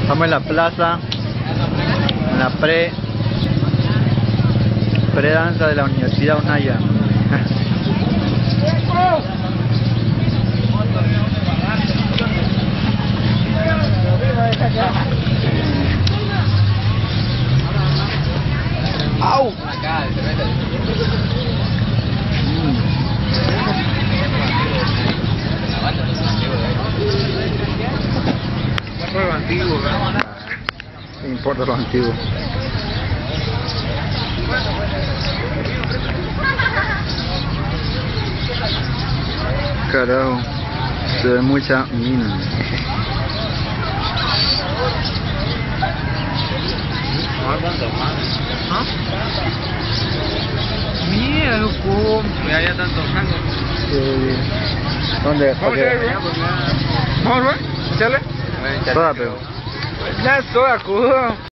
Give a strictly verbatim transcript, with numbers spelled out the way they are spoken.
Estamos en la plaza, en la pre pre-danza de la Universidad Unaya. ¡Au! Lo antiguo, ¿verdad? No importa lo antiguo. Carajo, se ve mucha mina. ¿Ah? Mira, loco, ya ya están tocando. Sí. ¿Dónde? Vamos a ver, vamos a ver, échale. Toda, pero. Ya, soda, cudo.